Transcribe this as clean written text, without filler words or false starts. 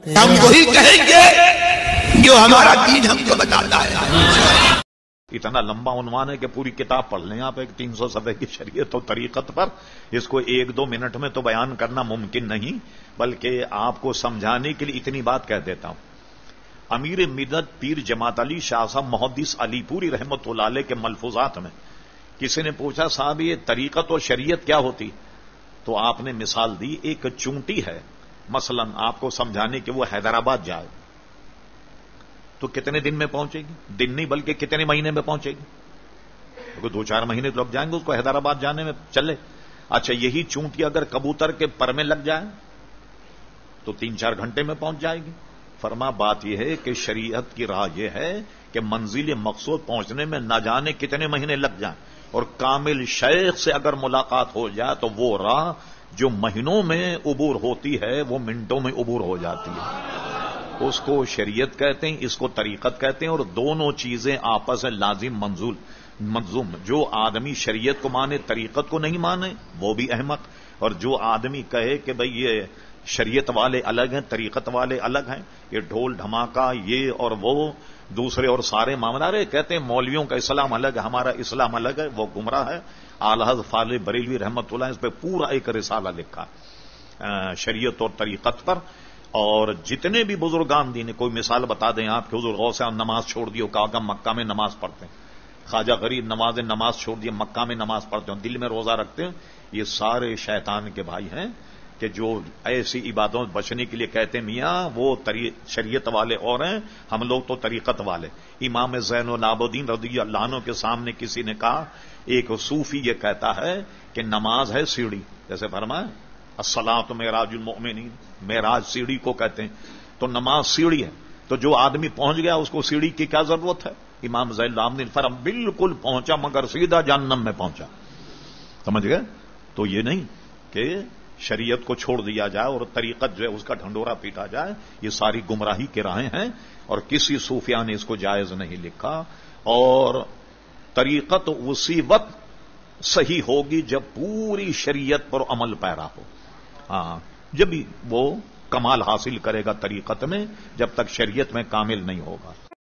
ہم وہی کہیں گے جو ہمارا دین ہم کو بتاتا ہے۔ اتنا لمبا عنوان ہے کہ پوری کتاب پڑھ لیں آپ، ایک 300 صفحے کی شریعت و طریقت پر، اس کو 1-2 منٹ میں تو بیان کرنا ممکن نہیں، بلکہ آپ کو سمجھانے کے لیے اتنی بات کہہ دیتا ہوں۔ امیر مدت پیر جماعت علی شاہ صاحب محدث علی پوری رحمت اللہ علیہ کے ملفوظات میں کسی نے پوچھا صاحب یہ طریقت اور شریعت کیا ہوتی، تو آپ نے مثال دی، ایک چونٹی ہے مثلا آپ کو سمجھانے کہ وہ حیدرآباد جائے تو کتنے دن میں پہنچے گی؟ دن نہیں بلکہ کتنے مہینے میں پہنچے گی؟ کیونکہ 2-4 مہینے لگ جائیں گے اس کو حیدرآباد جانے میں چلے۔ اچھا یہی چونٹی اگر کبوتر کے پر میں لگ جائے تو 3-4 گھنٹے میں پہنچ جائے گی۔ فرما بات یہ ہے کہ شریعت کی راہ یہ ہے کہ منزل مقصود پہنچنے میں نہ جانے کتنے مہینے لگ جائیں، اور کامل شیخ سے اگر ملاقات ہو جائے تو وہ راہ جو مہینوں میں عبور ہوتی ہے وہ منٹوں میں عبور ہو جاتی ہے۔ اس کو شریعت کہتے ہیں، اس کو طریقت کہتے ہیں، اور دونوں چیزیں آپس میں لازم منظوم۔ جو آدمی شریعت کو مانے طریقت کو نہیں مانے وہ بھی احمق، اور جو آدمی کہے کہ بھئی یہ شریعت والے الگ ہیں طریقت والے الگ ہیں، یہ ڈھول دھماکہ یہ اور وہ دوسرے اور سارے معاملات کہتے ہیں مولویوں کا اسلام الگ ہے ہمارا اسلام الگ ہے، وہ گمراہ ہے۔ اعلی حضرت فاضل بریلوی رحمت اللہ اس پہ پورا ایک رسالہ لکھا شریعت اور طریقت پر، اور جتنے بھی بزرگان دین، کوئی مثال بتا دیں آپ کہ حضور غوث اعظم نماز چھوڑ دی، کہا مکہ میں نماز پڑھتے ہیں، خواجہ غریب نماز چھوڑ دی مکہ میں نماز پڑھتے ہیں، دل میں روزہ رکھتے ہیں، یہ سارے شیطان کے بھائی ہیں کہ جو ایسی عبادتوں سے بچنے کے لیے کہتے ہیں میاں وہ شریعت والے اور ہیں، ہم لوگ تو طریقت والے۔ امام زین العابدین رضی اللہ عنہ کے سامنے کسی نے کہا، ایک صوفی یہ کہتا ہے کہ نماز ہے سیڑھی، جیسے فرمایا الصلاۃ معراج المؤمنین، معراج سیڑھی کو کہتے ہیں، تو نماز سیڑھی ہے، تو جو آدمی پہنچ گیا اس کو سیڑھی کی کیا ضرورت ہے؟ امام زین العابدین فرمایا بالکل پہنچا مگر سیدھا جہنم میں پہنچا۔ سمجھ گئے؟ تو یہ نہیں کہ شریعت کو چھوڑ دیا جائے اور طریقت جو ہے اس کا ڈھنڈورا پیٹا جائے، یہ ساری گمراہی کی راہیں ہیں، اور کسی صوفیہ نے اس کو جائز نہیں لکھا۔ اور طریقت اسی وقت صحیح ہوگی جب پوری شریعت پر عمل پیرا ہو، ہاں جب وہ کمال حاصل کرے گا طریقت میں، جب تک شریعت میں کامل نہیں ہوگا۔